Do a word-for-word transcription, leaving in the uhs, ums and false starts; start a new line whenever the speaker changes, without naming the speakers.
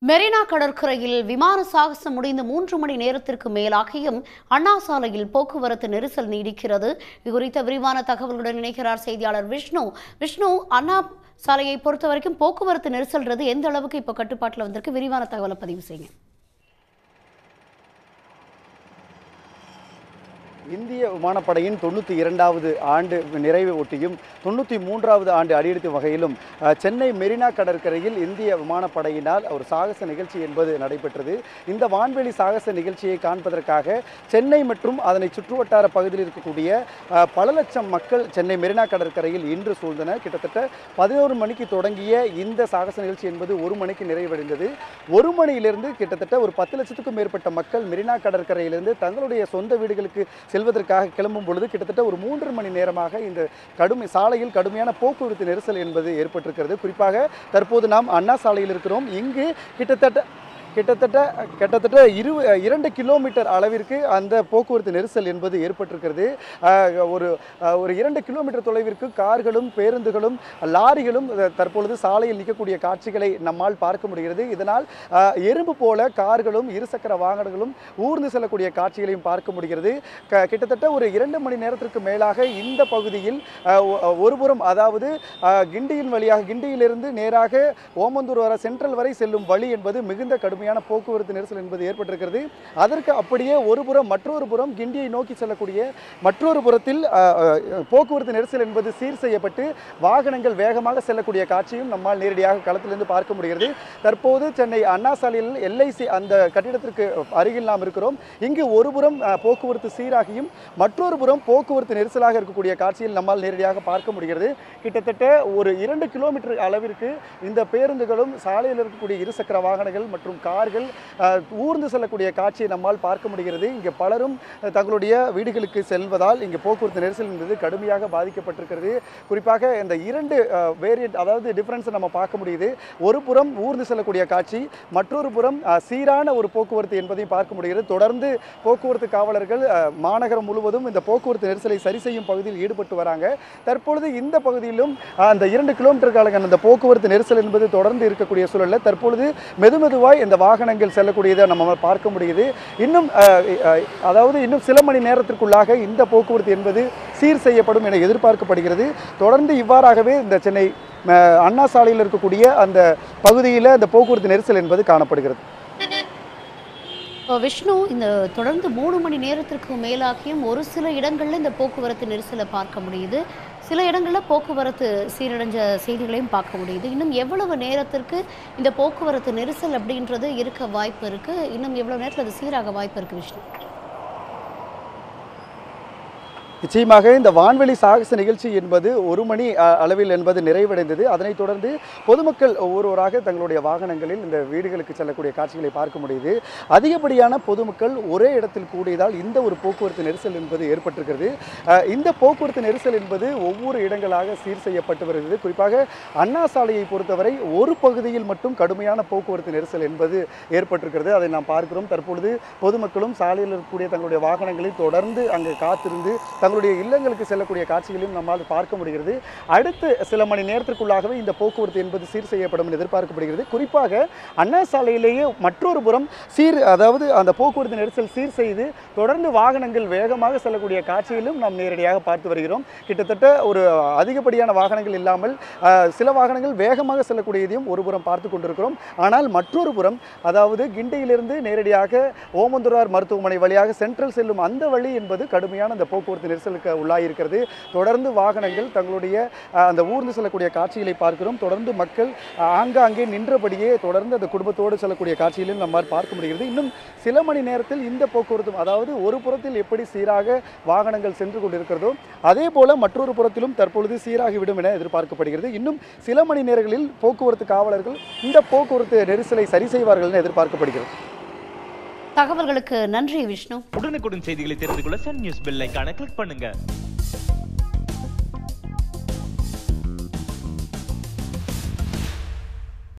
மெரினா கடற்கரையில் விமான சாகசம் முடிந்த மூன்று மணி நேரத்திற்கு மேலாகியும் அண்ணா சாலையில் போக்குவரத்து நெரிசல் நீடிக்கிறது. இதுகுறித்த விரிவான தகவல்களுடன் இணைகிறார் செய்தியாளர் விஷ்ணு. விஷ்ணு, அண்ணா சாலையை பொறுத்த வரைக்கும் போக்குவரத்து நெரிசல்றது எந்த அளவுக்கு இப்போ கட்டுப்பாட்டில் வந்திருக்கு? விரிவான தகவலை பதிவு செய்யுங்க.
இந்திய விமானப்படையின் தொண்ணூற்றி இரண்டாவது ஆண்டு நிறைவை ஒட்டியும் தொண்ணூற்றி மூன்றாவது ஆண்டு அடியெடுக்கும் வகையிலும் சென்னை மெரினா கடற்கரையில் இந்திய விமானப்படையினால் ஒரு சாகச நிகழ்ச்சி என்பது நடைபெற்றது. இந்த வான்வெளி சாகச நிகழ்ச்சியை காண்பதற்காக சென்னை மற்றும் அதனை சுற்றுவட்டார பகுதியில் இருக்கக்கூடிய பல லட்சம் மக்கள் சென்னை மெரினா கடற்கரையில் இன்று சூழ்ந்தனர். கிட்டத்தட்ட பதினோரு மணிக்கு தொடங்கிய இந்த சாகச நிகழ்ச்சி என்பது ஒரு மணிக்கு நிறைவடைந்தது. ஒரு மணியிலிருந்து கிட்டத்தட்ட ஒரு பத்து லட்சத்துக்கும் மேற்பட்ட மக்கள் மெரினா கடற்கரையிலிருந்து தங்களுடைய சொந்த வீடுகளுக்கு செல்வதற்காக கிளம்பும் பொழுது கிட்டத்தட்ட ஒரு மூன்று மணி நேரமாக இந்த கடுமை சாலையில் கடுமையான போக்குவரத்து நெரிசல் என்பது ஏற்பட்டிருக்கிறது. குறிப்பாக தற்போது நாம் அண்ணா சாலையில் இருக்கிறோம். இங்கு கிட்டத்தட்ட கிட்டத்தட்ட கிட்டத்தட்ட இரு இரண்டு கிலோமீட்டர் அளவிற்கு அந்த போக்குவரத்து நெரிசல் என்பது ஏற்பட்டிருக்கிறது. ஒரு ஒரு இரண்டு கிலோமீட்டர் தொலைவிற்கு கார்களும் பேருந்துகளும் லாரிகளும் தற்பொழுது சாலையில் நிற்கக்கூடிய காட்சிகளை நம்மால் பார்க்க முடிகிறது. இதனால் எறும்பு போல கார்களும் இருசக்கர வாகனங்களும் ஊர்ந்து செல்லக்கூடிய காட்சிகளையும் பார்க்க முடிகிறது. கிட்டத்தட்ட ஒரு இரண்டு மணி நேரத்திற்கு மேலாக இந்த பகுதியில் ஒருபுறம் அதாவது கிண்டியின் வழியாக கிண்டியிலிருந்து நேராக ஓமந்தூர் வர சென்ட்ரல் வரை செல்லும் வழி என்பது மிகுந்த கடுமை போக்குவரத்து நெரிசல் என்பது ஏற்பட்டிருக்கிறது. அதற்கு அப்படியே ஒரு புறம் மற்றொரு புறம் கிண்டியை நோக்கி செல்லக்கூடிய மற்றொரு புறத்தில் போக்குவரத்து நெரிசல் என்பது சீர் செய்யப்பட்டு வாகனங்கள் வேகமாக செல்லக்கூடிய காட்சியும் நம்மால் நேரடியாக களத்திலிருந்து பார்க்க முடிகிறது. தற்போது சென்னை அண்ணா சாலையில் எல்ஐசி அந்த கட்டிடத்திற்கு அருகில் நாம் இருக்கிறோம். இங்கு ஒரு புறம் போக்குவரத்து சீராகியும் மற்றொரு புறம் போக்குவரத்து நெரிசலாக இருக்கக்கூடிய காட்சியில் நம்மால் நேரடியாக பார்க்க முடிகிறது. கிட்டத்தட்ட ஒரு இரண்டு கிலோமீட்டர் அளவிற்கு இந்த பேருந்துகளும் சாலையில் இருக்கக்கூடிய இருசக்கர வாகனங்கள் மற்றும் கார்கள் ஊர்ந்து செல்லக்கூடிய காட்சியை நம்மால் பார்க்க முடிகிறது. இங்கே பலரும் தங்களுடைய வீடுகளுக்கு செல்வதால் இங்கே போக்குவரத்து நெரிசல் என்பது கடுமையாக பாதிக்கப்பட்டிருக்கிறது. குறிப்பாக இந்த இரண்டு வேரியன்ட் அதாவது டிஃபரன்ஸை நம்ம பார்க்க முடியுது. ஒரு புறம் ஊர்ந்து செல்லக்கூடிய காட்சி, மற்றொரு புறம் சீரான ஒரு போக்குவரத்து என்பதையும் பார்க்க முடிகிறது. தொடர்ந்து போக்குவரத்து காவலர்கள் மாநகரம் முழுவதும் இந்த போக்குவரத்து நெரிசலை சரி செய்யும் பகுதியில் ஈடுபட்டு வராங்க. தற்பொழுது இந்த பகுதியிலும் அந்த இரண்டு கிலோமீட்டர் காலங்கள் அந்த போக்குவரத்து நெரிசல் என்பது தொடர்ந்து இருக்கக்கூடிய சூழலில் தற்பொழுது மெதுமெதுவாய் இந்த வாகனங்கள் செல்லக்கூடியதை நம்ம பார்க்க முடியுது. இன்னும் அதாவது இன்னும் சில மணி நேரத்திற்குள்ளாக இந்த போக்குவரத்து என்பது சீர் செய்யப்படும் என எதிர்பார்க்கப்படுகிறது. தொடர்ந்து இவ்வாறாகவே இந்த சென்னை அண்ணா சாலையில் இருக்கக்கூடிய அந்த பகுதியில் அந்த போக்குவரத்து நெரிசல் என்பது காணப்படுகிறது.
விஷ்ணு, இந்த தொடர்ந்து மூணு மணி நேரத்திற்கு மேலாகியும் ஒரு சில இடங்களில் இந்த போக்குவரத்து நெரிசலை பார்க்க முடியுது. சில இடங்களில் போக்குவரத்து சீரடைஞ்ச செய்திகளையும் பார்க்க முடியுது. இன்னும் எவ்வளவு நேரத்திற்கு இந்த போக்குவரத்து நெரிசல் அப்படின்றது இருக்க வாய்ப்பு இருக்கு? இன்னும் எவ்வளவு நேரத்தில் அது சீராக வாய்ப்பு இருக்கு விஷ்ணு?
நிச்சயமாக இந்த வான்வெளி சாகச நிகழ்ச்சி என்பது ஒரு மணி அளவில் என்பது நிறைவடைந்தது. அதனைத் தொடர்ந்து பொதுமக்கள் ஒவ்வொருவராக தங்களுடைய வாகனங்களில் இந்த வீடுகளுக்கு செல்லக்கூடிய காட்சிகளை பார்க்க முடியுது. அதிகப்படியான பொதுமக்கள் ஒரே இடத்தில் கூடியதால் இந்த ஒரு போக்குவரத்து நெரிசல் என்பது ஏற்பட்டிருக்கிறது. இந்த போக்குவரத்து நெரிசல் என்பது ஒவ்வொரு இடங்களாக சீர் செய்யப்பட்டு வருகிறது. குறிப்பாக அண்ணா சாலையை பொறுத்தவரை ஒரு பகுதியில் மட்டும் கடுமையான போக்குவரத்து நெரிசல் என்பது ஏற்பட்டிருக்கிறது. அதை நாம் பார்க்கிறோம். தற்பொழுது பொதுமக்களும் சாலையில் இருக்கக்கூடிய தங்களுடைய வாகனங்களை தொடர்ந்து அங்கு காத்திருந்து தங்களுடைய இல்லங்களுக்கு செல்லக்கூடிய காட்சிகளையும் நம்மால் பார்க்க முடிகிறது. அடுத்து சில மணி நேரத்திற்குள்ளாகவே இந்த போக்குவரத்து என்பது சீர் செய்யப்படும் என்று எதிர்பார்க்கப்படுகிறது. குறிப்பாக அண்ணா சாலையிலேயே மற்றொரு புறம் சீர் அதாவது அந்த போக்குவரத்து நெரிசல் சீர் செய்து தொடர்ந்து வாகனங்கள் வேகமாக செல்லக்கூடிய காட்சியிலும் நாம் நேரடியாக பார்த்து வருகிறோம். கிட்டத்தட்ட ஒரு அதிகப்படியான வாகனங்கள் இல்லாமல் சில வாகனங்கள் வேகமாக செல்லக்கூடியதையும் ஒரு புறம் பார்த்து கொண்டிருக்கிறோம். ஆனால் மற்றொரு புறம் அதாவது கிண்டியிலிருந்து நேரடியாக ஓமந்தூரார் மருத்துவமனை வழியாக சென்ட்ரல் செல்லும் அந்த வழி என்பது கடுமையான அந்த போக்குவரத்து நெரிசலுக்கு உள்ளாயிருக்கிறது. தொடர்ந்து வாகனங்கள் தங்களுடைய அந்த ஊர்ந்து செல்லக்கூடிய காட்சிகளை பார்க்கிறோம். தொடர்ந்து மக்கள் ஆங்காங்கே நின்றபடியே தொடர்ந்து அந்த குடும்பத்தோடு செல்லக்கூடிய காட்சிகளையும் நம்மால் பார்க்க முடிகிறது. இன்னும் சில மணி நேரத்தில் இந்த போக்குவரத்து அதாவது ஒரு புறத்தில் எப்படி சீராக வாகனங்கள் சென்று கொண்டிருக்கிறதோ அதே போல மற்றொரு புறத்திலும் தற்பொழுது சீராகிவிடும் என எதிர்பார்க்கப்படுகிறது. இன்னும் சில மணி நேரங்களில் போக்குவரத்து காவலர்கள் இந்த போக்குவரத்து நெரிசலை சரி செய்வார்கள் என எதிர்பார்க்கப்படுகிறது.
தகவல்களுக்கு நன்றி விஷ்ணு.
உடனுக்குடன் செய்திகளை தெரிந்து கொள்ள சன் நியூஸ் பெல் ஐகானை கிளிக் பண்ணுங்க.